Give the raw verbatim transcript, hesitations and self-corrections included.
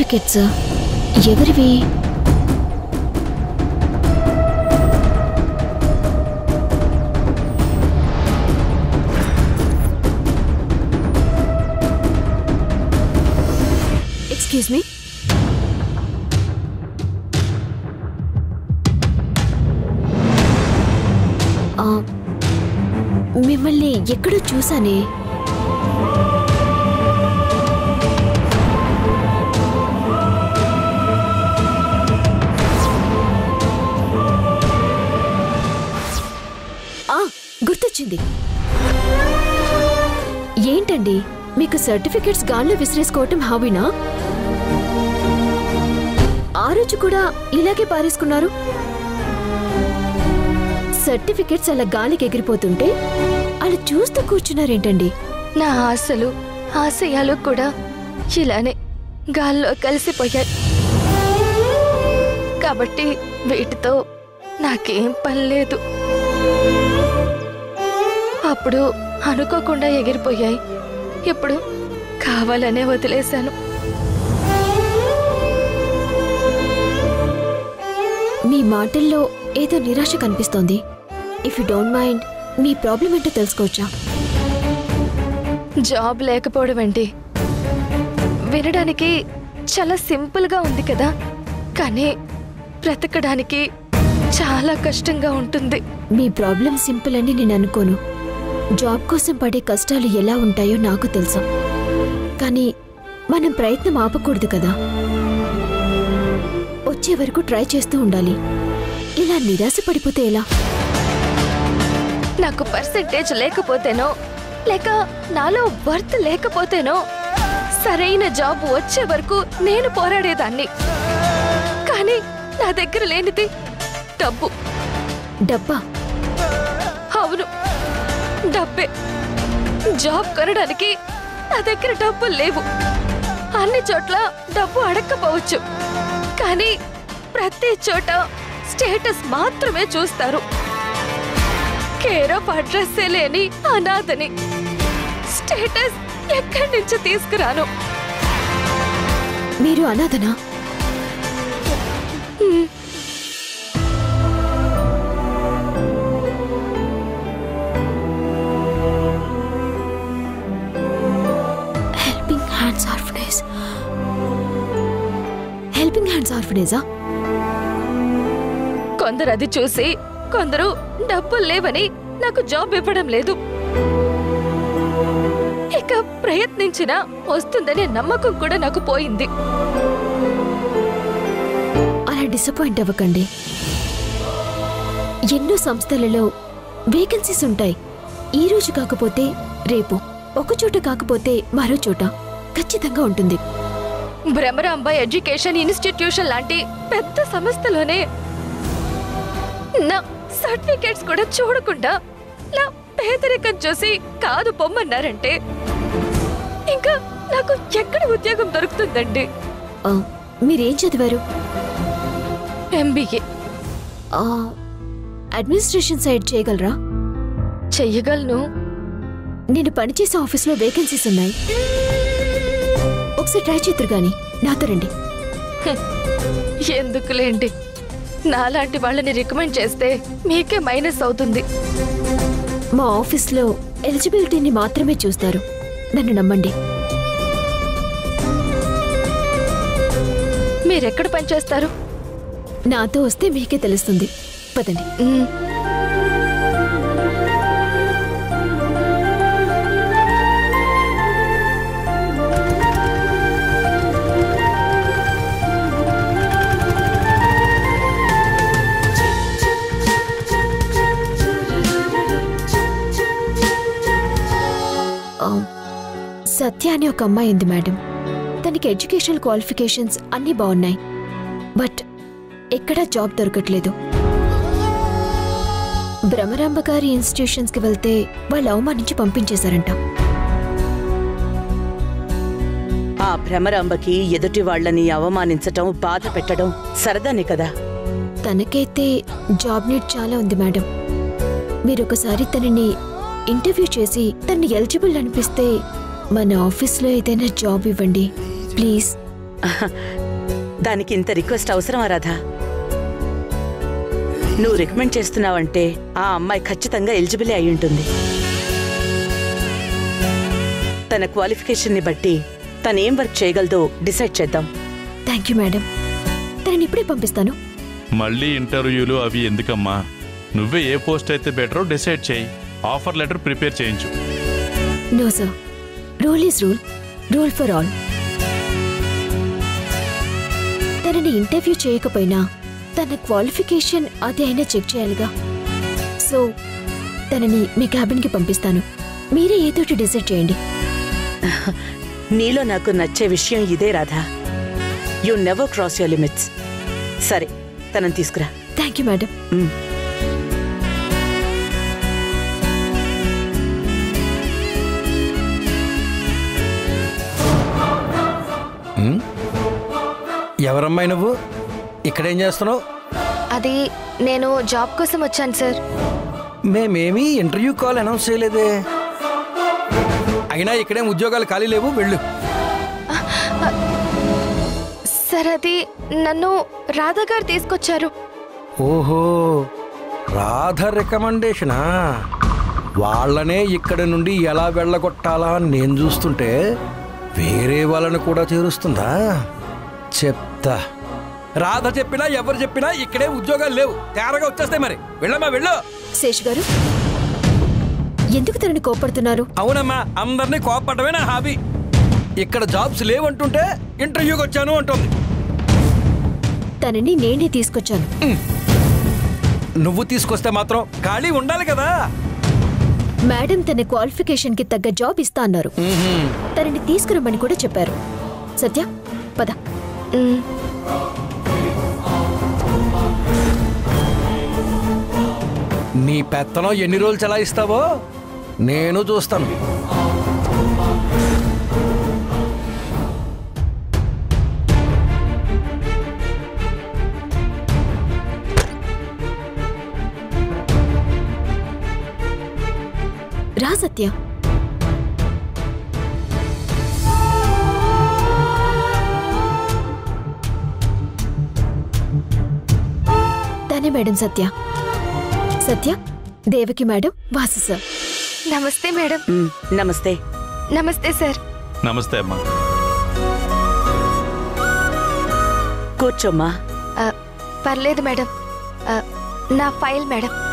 Certificates ఎవరివి? Excuse me, మిమ్మల్ని ఎక్కడో చూసానే. గుర్తొచ్చింది. ఏంటండి మీకు సర్టిఫికెట్స్ గాల్లో విసిరేసుకోవటం హాబీనా? ఆ రోజు కూడా ఇలాగే పారేసుకున్నారు. సర్టిఫికెట్స్ అలా గాలికి ఎగిరిపోతుంటే అలా చూస్తూ కూర్చున్నారేంటండి? నా ఆశలు ఆశయాలు కూడా ఇలానే గాల్లో కలిసిపోయాయి. కాబట్టి వీటితో నాకేం పని లేదు. అప్పుడు అనుకోకుండా ఎగిరిపోయాయి, ఇప్పుడు కావాలనే వదిలేశాను. మీ మాటల్లో ఏదో నిరాశ కనిపిస్తోంది. ఇఫ్ యు డోంట్ మైండ్ మీ ప్రాబ్లం ఏంటో తెలుసుకోవచ్చా? జాబ్ లేకపోవడం ఏంటి? వినడానికి చాలా సింపుల్గా ఉంది కదా, కానీ బ్రతకడానికి చాలా కష్టంగా ఉంటుంది. మీ ప్రాబ్లం సింపుల్ అని నేను అనుకోను. జాబ్ కోసం పడే కష్టాలు ఎలా ఉంటాయో నాకు తెలుసు, కానీ మనం ప్రయత్నం ఆపకూడదు కదా. వచ్చే వరకు ట్రై చేస్తూ ఉండాలి. ఇలా నిరాశ పడిపోతే ఎలా? నాకు పర్సెంటేజ్ లేకపోతేనో లేక నాలో వర్త్ లేకపోతేనో సరైన జాబ్ వచ్చే వరకు నేను పోరాడేదాన్ని. కానీ నా దగ్గర లేనిది డబ్బు. డబ్బా? అవును, డబ్బే. జాబ్ కొనడానికి నా దగ్గర డబ్బులు లేవు. అన్ని చోట్ల డబ్బు అడగకపోవచ్చు, కానీ ప్రతి చోట స్టేటస్ మాత్రమే చూస్తారు. కేర్ ఆఫ్ అడ్రస్ లేని అనాథని స్టేటస్ ఎక్కడి నుంచి తీసుకురాను? మీరు అనాథనా? Helping hands orphanage. Helping hands ఆర్ఫనేజా? కొందరు అది చూసి కొందరు డబ్బులు లేవని నాకు జాబ్ ఇవ్వడం లేదు. ఇక ప్రయత్నించినా వస్తుందనే నమ్మకం కూడా నాకు పోయింది. అలా డిసప్పాయింట్ అవ్వకండి. ఎన్నో సంస్థలలో వేకెన్సీస్ ఉంటాయి. ఈ రోజు కాకపోతే రేపు, ఒక చోట కాకపోతే మరో చోట ఖచ్చితంగా ఉంటుంది. భ్రమరాంబ ఎడ్యుకేషన్ ఇన్స్టిట్యూషన్ లాంటి పెద్ద సంస్థలోనే నా సర్టిఫికేట్స్ కూడా చూడకుండా నా పేదరికం చూసి కాదు పొమ్మన్నారంటే ఇంకా నాకు ఎక్కడ ఉద్యోగం దొరుకుతుందండి? మీరేం చదివారు? ఎంబీఏ. అడ్మినిస్ట్రేషన్ సైడ్ చేయగలరా? చెయ్యగలను. నేను పనిచేసే ఆఫీస్లో వేకెన్సీస్ ఉన్నాయి. ఒకసారి ట్రై చేద్దరు గాని నాతో రండి. ఎందుకులేండి, నాలాంటి వాళ్ళని రికమెండ్ చేస్తే మీకే మైనస్ అవుతుంది. మా ఆఫీస్లో ఎలిజిబిలిటీని మాత్రమే చూస్తారు, నన్ను నమ్మండి. మీరెక్కడ పనిచేస్తారు? నాతో వస్తే మీకే తెలుస్తుంది. పదండి. సత్య అని ఒక అమ్మాయి ఉంది మేడం. తనకి ఎడ్యుకేషనల్ క్వాలిఫికేషన్స్ అన్నీ బాగున్నాయి, బట్ ఎక్కడా జాబ్ దొరకట్లేదు. భ్రమరాంబ గారి ఇన్స్టిట్యూషన్స్కి వెళ్తే వాళ్ళు అవమానించి పంపించేశారంట. ఆ భ్రమరాంబకి ఎదుటి వాళ్లని అవమానించటం, బాధ పెట్టడం సరదానే కదా. తనకైతే జాబ్ నీడ్ చాలా ఉంది మేడం. మీరొకసారి తనని ఇంటర్వ్యూ చేసి తనని ఎలిజిబుల్ అనిపిస్తే మన ఆఫీస్లో ఏదైనా జాబ్ ఇవ్వండి ప్లీజ్. దానికి ఇంత రిక్వెస్ట్ అవసరమా రాధా? నువ్వు రికమెండ్ చేస్తున్నావంటే ఆ అమ్మాయి ఖచ్చితంగా ఎలిజిబుల్ అయి ఉంటుంది. తన క్వాలిఫికేషన్ని బట్టి తనేం వర్క్ చేయగలదో డిసైడ్ చేద్దాం. Thank you madam. తనని ఇప్పుడే పంపిస్తాను. మళ్ళీ ఇంటర్వ్యూలు అవి ఎందుకమ్మా? నువ్వే ఏ పోస్ట్ అయితే బెటరో డిసైడ్ చేయి. ఆఫర్ లెటర్ ప్రిపేర్ చేయించు. No sir, rule is rule, rule for all. తనని ఇంటర్వ్యూ చేయకపోయినా తన క్వాలిఫికేషన్ అది అయినా చెక్ చేయాలిగా. సో తనని మీ క్యాబిన్కి పంపిస్తాను. మీరే ఏదోటి డిసైడ్ చేయండి. నీలో నాకు నచ్చే విషయం ఇదే Radha. You never cross your limits. సరే, తనని తీసుకురా. Thank you madam. ఎవరమ్మాయి నువ్వు? ఇక్కడేం చేస్తున్నావు? అది నేను జాబ్ కోసం వచ్చాను సార్. మేమేమీ ఇంటర్వ్యూ కాల్ అనౌన్స్ చేయలేదే. అయినా ఇక్కడేం ఉద్యోగాలు ఖాళీ లేవు, వెళ్ళు. సార్ అది నన్ను రాధా గారు తీసుకొచ్చారు. ఓహో, రాధ రికమెండేషనా? వాళ్ళనే ఇక్కడ నుండి ఎలా వెళ్ళగొట్టాలా అని నేను చూస్తుంటే వేరే వాళ్ళని కూడా చేరుస్తుందా? చెప్తా. రాధ చెప్పినా ఎవరు చెప్పినా ఇక్కడే ఉద్యోగాలు లేవు. తేరగా వచ్చేస్తాయి. మరి వెళ్ళమ్మా, వెళ్ళు. శేష్ గారు, ఎందుకు తనని కోపడుతున్నారు? అవునమ్మా, అందరినీ కోపడమే నా హాబీ. ఇక్కడ జాబ్స్ లేవంటుంటే ఇంటర్వ్యూకి వచ్చాను అంటుంది. తనని నేనే తీసుకొచ్చాను. నువ్వు తీసుకొస్తే మాత్రం ఖాళీ ఉండాలి కదా. మేడం తన క్వాలిఫికేషన్ కి తగ్గ జాబ్ ఇస్తా అన్నారు. తనని తీసుకురమ్మని కూడా చెప్పారు. సత్య, పద. నీ పెత్తనం ఎన్ని రోజులు చలాయిస్తావో నేను చూస్తాను. రా సత్య. తనే madam Satya. Satya, Devaki madam, Vasu sir. నమస్తే మేడం. నమస్తే. నమస్తే సార్. నమస్తే అమ్మా. కూర్చోమ్మా. పర్లేదు మేడం. నా ఫైల్ మేడం.